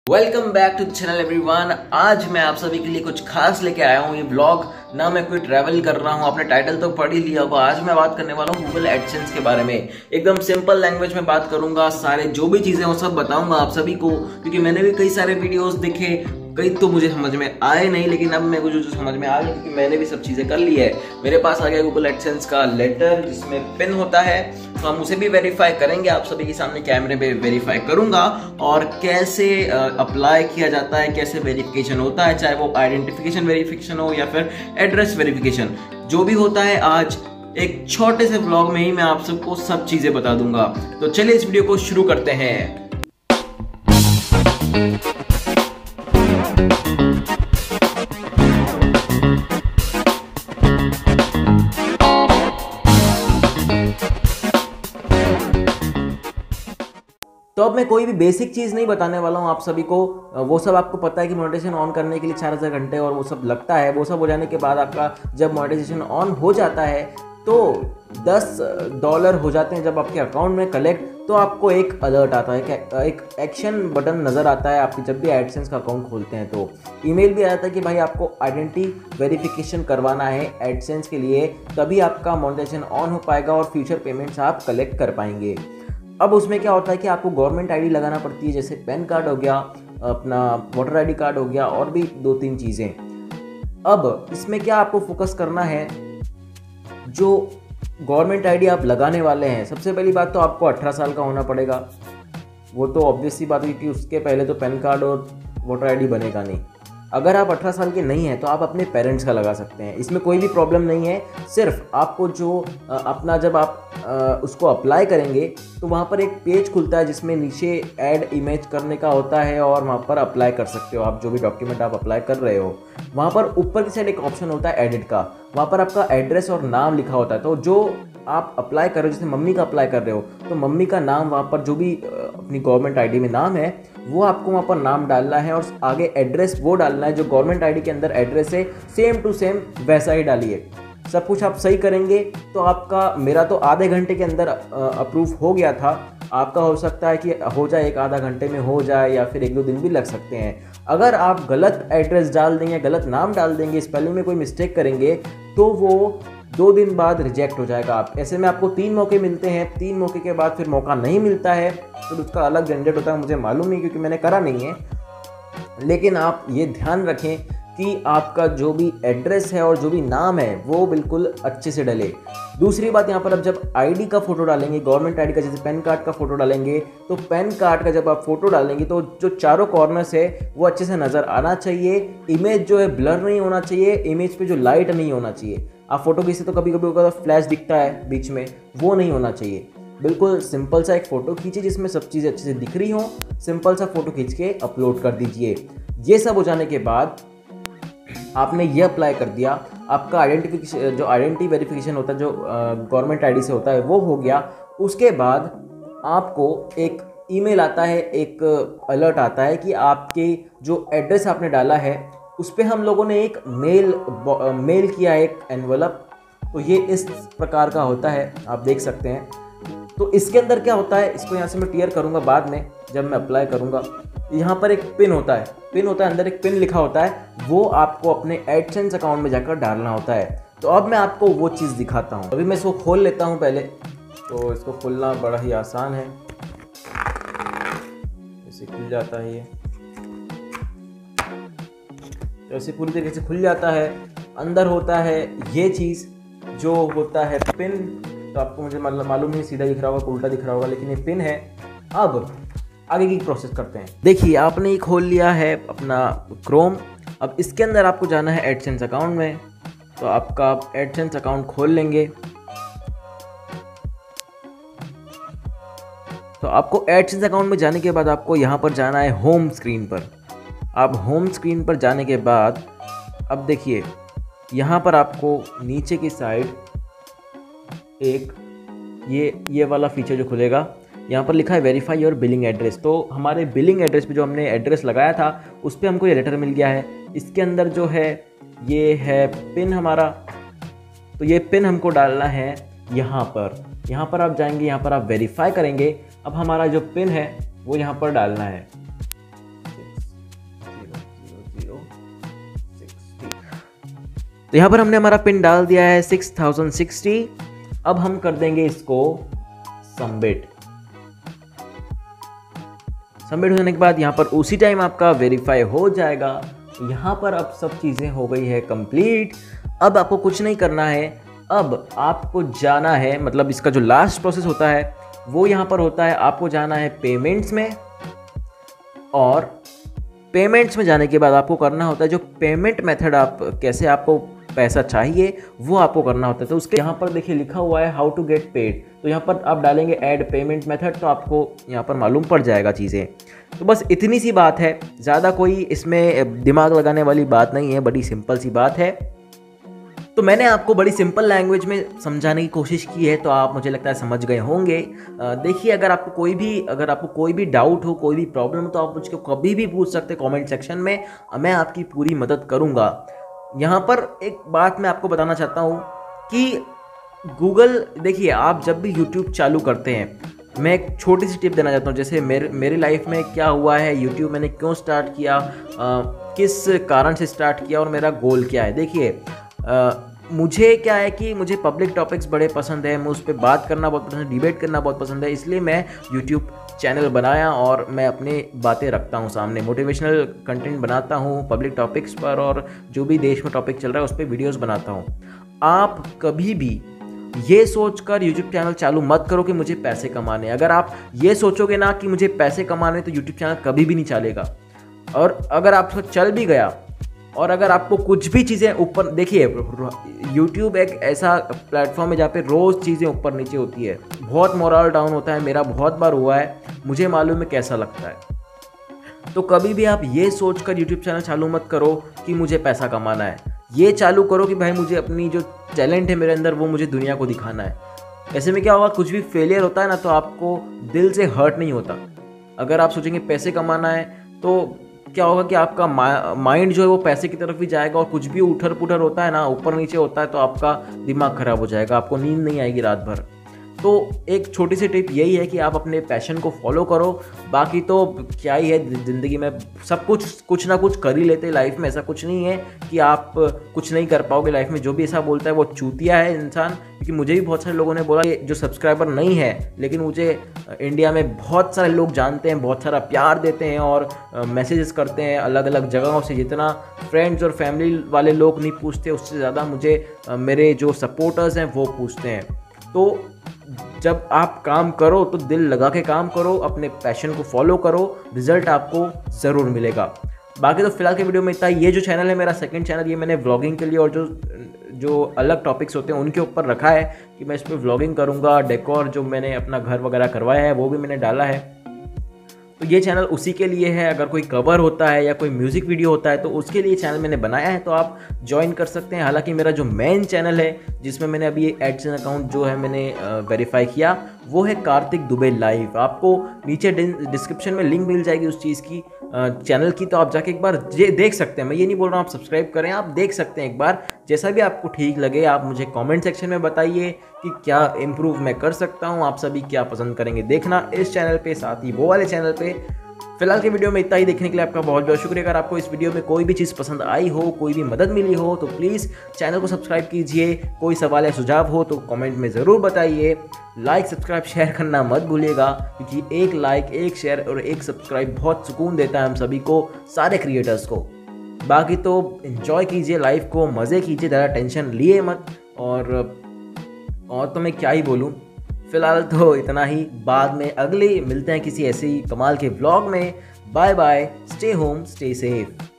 Welcome back to the channel everyone. आज मैं आप सभी के लिए कुछ खास लेके आया हूँ। ये व्लॉग ना मैं कोई ट्रैवल कर रहा हूँ, आपने टाइटल तो पढ़ ही लिया होगा। आज मैं बात करने वाला हूँ गूगल एडसेंस के बारे में। एकदम सिंपल लैंग्वेज में बात करूंगा, सारे जो भी चीजें वो सब बताऊंगा आप सभी को, क्योंकि मैंने भी कई सारे वीडियोस देखे, कई तो मुझे समझ में आए नहीं, लेकिन अब मेरे को जो समझ में आ गया क्योंकि मैंने भी सब चीजें कर ली है। मेरे पास आ गया गूगल एडसेंस का लेटर जिसमें पिन होता है, तो हम उसे भी वेरीफाई करेंगे, आप सभी के सामने कैमरे पे वेरीफाई करूंगा। और कैसे अप्लाई किया जाता है, कैसे वेरिफिकेशन होता है, चाहे वो आइडेंटिफिकेशन वेरिफिकेशन हो या फिर एड्रेस वेरिफिकेशन, जो भी होता है आज एक छोटे से व्लॉग में ही मैं आप सबको सब चीजें बता दूंगा। तो चलिए इस वीडियो को शुरू करते हैं। तो अब मैं कोई भी बेसिक चीज़ नहीं बताने वाला हूँ आप सभी को, वो सब आपको पता है कि मोनेटाइजेशन ऑन करने के लिए 4000 घंटे और वो सब लगता है। वो सब हो जाने के बाद आपका जब मोनेटाइजेशन ऑन हो जाता है तो $10 हो जाते हैं जब आपके अकाउंट में कलेक्ट, तो आपको एक अलर्ट आता है, एक एक्शन बटन नज़र आता है आपकी जब भी एडसेंस का अकाउंट खोलते हैं। तो ईमेल भी आता है कि भाई आपको आइडेंटिटी वेरिफिकेशन करवाना है एडसेंस के लिए, तभी आपका मोनेटाइजेशन ऑन हो पाएगा और फ्यूचर पेमेंट्स आप कलेक्ट कर पाएंगे। अब उसमें क्या होता है कि आपको गवर्नमेंट आईडी लगाना पड़ती है, जैसे पैन कार्ड हो गया, अपना वोटर आईडी कार्ड हो गया और भी 2-3 चीज़ें। अब इसमें क्या आपको फोकस करना है, जो गवर्नमेंट आईडी आप लगाने वाले हैं, सबसे पहली बात तो आपको 18 साल का होना पड़ेगा। वो तो ऑब्वियस सी बात है क्योंकि उसके पहले तो पैन कार्ड और वोटर आईडी बनेगा नहीं। अगर आप 18 साल के नहीं हैं तो आप अपने पेरेंट्स का लगा सकते हैं, इसमें कोई भी प्रॉब्लम नहीं है। सिर्फ आपको जो अपना जब आप उसको अप्लाई करेंगे तो वहाँ पर एक पेज खुलता है जिसमें नीचे ऐड इमेज करने का होता है और वहाँ पर अप्लाई कर सकते हो आप जो भी डॉक्यूमेंट आप अप्लाई कर रहे हो। वहाँ पर ऊपर की साइड एक ऑप्शन होता है एडिट का, वहाँ पर आपका एड्रेस और नाम लिखा होता है। तो जो आप अप्लाई कर रहे हो, जैसे मम्मी का अप्लाई कर रहे हो तो मम्मी का नाम, वहाँ पर जो भी अपनी गवर्नमेंट आईडी में नाम है वो आपको वहाँ पर नाम डालना है और आगे एड्रेस वो डालना है जो गवर्नमेंट आईडी के अंदर एड्रेस है, सेम टू सेम वैसा ही डालिए। सब कुछ आप सही करेंगे तो आपका, मेरा तो आधे घंटे के अंदर अप्रूव हो गया था, आपका हो सकता है कि हो जाए 1-आधा घंटे में हो जाए या फिर 1-2 दिन भी लग सकते हैं। अगर आप गलत एड्रेस डाल देंगे, गलत नाम डाल देंगे, स्पेलिंग में कोई मिस्टेक करेंगे तो वो 2 दिन बाद रिजेक्ट हो जाएगा। आप ऐसे में आपको 3 मौके मिलते हैं, 3 मौके के बाद फिर मौका नहीं मिलता है तो उसका अलग झंझट होता है। मुझे मालूम नहीं क्योंकि मैंने करा नहीं है, लेकिन आप ये ध्यान रखें कि आपका जो भी एड्रेस है और जो भी नाम है वो बिल्कुल अच्छे से डले। दूसरी बात, यहाँ पर अब जब आईडी का फोटो डालेंगे, गवर्नमेंट आईडी का, जैसे पैन कार्ड का फोटो डालेंगे, तो पैन कार्ड का जब आप फोटो डालेंगे तो जो चारों कॉर्नर्स है वो अच्छे से नज़र आना चाहिए। इमेज जो है ब्लर नहीं होना चाहिए, इमेज पे जो लाइट नहीं होना चाहिए। आप फोटो खींचते तो कभी कभी होगा फ्लैश दिखता है बीच में, वो नहीं होना चाहिए। बिल्कुल सिंपल सा एक फ़ोटो खींचिए जिसमें सब चीज़ें अच्छे से दिख रही हों, सिंपल सा फ़ोटो खींच के अपलोड कर दीजिए। ये सब हो जाने के बाद आपने ये अप्लाई कर दिया, आपका आइडेंटिफिकेशन, जो आइडेंटिटी वेरिफिकेशन होता है जो गवर्नमेंट आईडी से होता है, वो हो गया। उसके बाद आपको एक ईमेल आता है, एक अलर्ट आता है कि आपके जो एड्रेस आपने डाला है उस पर हम लोगों ने एक मेल किया है, एक एनवलप। तो ये इस प्रकार का होता है, आप देख सकते हैं। तो इसके अंदर क्या होता है, इसको यहाँ से मैं क्लियर करूँगा बाद में जब मैं अप्लाई करूँगा। यहाँ पर एक पिन होता है, अंदर एक पिन लिखा होता है, वो आपको अपने एडसेंस अकाउंट में जाकर डालना होता है। तो अब मैं आपको वो चीज़ दिखाता हूँ। अभी मैं इसको खोल लेता हूँ पहले, तो इसको खोलना बड़ा ही आसान है, ऐसे खुल जाता है। ये ऐसे पूरी तरीके से खुल जाता है। अंदर होता है ये चीज़ जो होता है पिन, तो आपको मुझे मालूम नहीं सीधा दिख रहा होगा, उल्टा दिख रहा होगा, लेकिन ये पिन है। अब आगे की प्रोसेस करते हैं। देखिए आपने ये खोल लिया है अपना क्रोम। अब इसके अंदर आपको जाना है एडसेंस अकाउंट में, तो आपका एडसेंस अकाउंट खोल लेंगे। तो आपको एडसेंस अकाउंट में जाने के बाद आपको यहाँ पर जाना है होम स्क्रीन पर। आप होम स्क्रीन पर जाने के बाद अब देखिए यहाँ पर आपको नीचे की साइड एक ये वाला फीचर जो खुलेगा, यहाँ पर लिखा है वेरीफाई योर बिलिंग एड्रेस। तो हमारे बिलिंग एड्रेस पे जो हमने एड्रेस लगाया था उस पर हमको ये लेटर मिल गया है। इसके अंदर जो है ये है पिन हमारा, तो ये पिन हमको डालना है यहाँ पर आप जाएंगे, यहाँ पर आप वेरीफाई करेंगे। अब हमारा जो पिन है वो यहाँ पर डालना है, तो यहाँ पर हमने हमारा पिन डाल दिया है 6060। अब हम कर देंगे इसको सबमिट। सबमिट होने के बाद यहाँ पर उसी टाइम आपका वेरीफाई हो जाएगा। यहाँ पर अब सब चीज़ें हो गई है कंप्लीट। अब आपको कुछ नहीं करना है, अब आपको जाना है, मतलब इसका जो लास्ट प्रोसेस होता है वो यहाँ पर होता है, आपको जाना है पेमेंट्स में। और पेमेंट्स में जाने के बाद आपको करना होता है जो पेमेंट मेथड, आप कैसे आपको पैसा चाहिए वो आपको करना होता है। तो उसके यहाँ पर देखिए लिखा हुआ है हाउ टू गेट पेड, तो यहाँ पर आप डालेंगे ऐड पेमेंट मेथड, तो आपको यहाँ पर मालूम पड़ जाएगा चीज़ें। तो बस इतनी सी बात है, ज़्यादा कोई इसमें दिमाग लगाने वाली बात नहीं है, बड़ी सिंपल सी बात है। तो मैंने आपको बड़ी सिंपल लैंग्वेज में समझाने की कोशिश की है, तो आप मुझे लगता है समझ गए होंगे। देखिए अगर आपको कोई भी डाउट हो, कोई भी प्रॉब्लम हो, तो आप मुझको कभी भी पूछ सकते हैं कमेंट सेक्शन में, मैं आपकी पूरी मदद करूँगा। यहाँ पर एक बात मैं आपको बताना चाहता हूँ कि गूगल, देखिए आप जब भी यूट्यूब चालू करते हैं, मैं एक छोटी सी टिप देना चाहता हूँ। जैसे मेरी लाइफ में क्या हुआ है, यूट्यूब मैंने क्यों स्टार्ट किया, किस कारण से स्टार्ट किया और मेरा गोल क्या है। देखिए मुझे क्या है कि मुझे पब्लिक टॉपिक्स बड़े पसंद है, मुझे उस पर बात करना बहुत पसंद है, डिबेट करना बहुत पसंद है, इसलिए मैं यूट्यूब चैनल बनाया और मैं अपनी बातें रखता हूँ सामने, मोटिवेशनल कंटेंट बनाता हूँ पब्लिक टॉपिक्स पर, और जो भी देश में टॉपिक चल रहा है उस पर वीडियोज़ बनाता हूँ। आप कभी भी ये सोचकर यूट्यूब चैनल चालू मत करो कि मुझे पैसे कमाने। अगर आप ये सोचोगे ना कि मुझे पैसे कमाने, तो यूट्यूब चैनल कभी भी नहीं चलेगा। और अगर आपको चल भी गया और अगर आपको कुछ भी चीज़ें ऊपर, देखिए यूट्यूब एक ऐसा प्लेटफॉर्म है जहाँ पे रोज़ चीज़ें ऊपर नीचे होती है, बहुत मोरल डाउन होता है, मेरा बहुत बार हुआ है, मुझे मालूम है कैसा लगता है। तो कभी भी आप ये सोचकर यूट्यूब चैनल चालू मत करो कि मुझे पैसा कमाना है, ये चालू करो कि भाई मुझे अपनी जो टैलेंट है मेरे अंदर वो मुझे दुनिया को दिखाना है। ऐसे में क्या होगा, कुछ भी फेलियर होता है ना तो आपको दिल से हर्ट नहीं होता। अगर आप सोचेंगे पैसे कमाना है तो क्या होगा कि आपका माइंड जो है वो पैसे की तरफ भी जाएगा, और कुछ भी उठर पुठर होता है ना, ऊपर नीचे होता है, तो आपका दिमाग खराब हो जाएगा, आपको नींद नहीं आएगी रात भर। तो एक छोटी सी टिप यही है कि आप अपने पैशन को फॉलो करो। बाकी तो क्या ही है, ज़िंदगी में सब कुछ ना कुछ कर ही लेते हैं लाइफ में, ऐसा कुछ नहीं है कि आप कुछ नहीं कर पाओगे लाइफ में। जो भी ऐसा बोलता है वो चूतिया है इंसान, क्योंकि मुझे भी बहुत सारे लोगों ने बोला कि जो सब्सक्राइबर नहीं है, लेकिन मुझे इंडिया में बहुत सारे लोग जानते हैं, बहुत सारा प्यार देते हैं और मैसेजेस करते हैं अलग अलग जगहों से। जितना फ्रेंड्स और फैमिली वाले लोग नहीं पूछते, उससे ज़्यादा मुझे मेरे जो सपोर्टर्स हैं वो पूछते हैं। तो जब आप काम करो तो दिल लगा के काम करो, अपने पैशन को फॉलो करो, रिजल्ट आपको ज़रूर मिलेगा। बाकी तो फिलहाल के वीडियो में इतना। ये जो चैनल है मेरा सेकंड चैनल, ये मैंने व्लॉगिंग के लिए और जो अलग टॉपिक्स होते हैं उनके ऊपर रखा है कि मैं इस पर व्लॉगिंग करूँगा। डेकोर जो मैंने अपना घर वगैरह करवाया है वो भी मैंने डाला है, तो ये चैनल उसी के लिए है। अगर कोई कवर होता है या कोई म्यूज़िक वीडियो होता है तो उसके लिए चैनल मैंने बनाया है, तो आप ज्वाइन कर सकते हैं। हालांकि मेरा जो मेन चैनल है जिसमें मैंने अभी एडसेंस अकाउंट जो है मैंने वेरीफाई किया, वो है कार्तिक दुबे लाइव। आपको नीचे डिस्क्रिप्शन में लिंक मिल जाएगी उस चीज़ की, चैनल की, तो आप जाके एक बार देख सकते हैं। मैं ये नहीं बोल रहा हूँ आप सब्सक्राइब करें, आप देख सकते हैं एक बार। जैसा भी आपको ठीक लगे आप मुझे कमेंट सेक्शन में बताइए कि क्या इम्प्रूव मैं कर सकता हूँ, आप सभी क्या पसंद करेंगे देखना इस चैनल पे, साथ ही वो वाले चैनल पे। फिलहाल के वीडियो में इतना ही। देखने के लिए आपका बहुत बहुत शुक्रिया। अगर आपको इस वीडियो में कोई भी चीज़ पसंद आई हो, कोई भी मदद मिली हो, तो प्लीज़ चैनल को सब्सक्राइब कीजिए। कोई सवाल या सुझाव हो तो कमेंट में ज़रूर बताइए। लाइक सब्सक्राइब शेयर करना मत भूलिएगा, क्योंकि एक लाइक, एक शेयर और एक सब्सक्राइब बहुत सुकून देता है हम सभी को, सारे क्रिएटर्स को। बाकी तो एंजॉय कीजिए लाइफ को, मज़े कीजिए, ज़्यादा टेंशन लिए मत। और तो मैं क्या ही बोलूँ, फिलहाल तो इतना ही। बाद में अगले मिलते हैं किसी ऐसे ही कमाल के व्लॉग में। Bye bye, stay home, stay safe.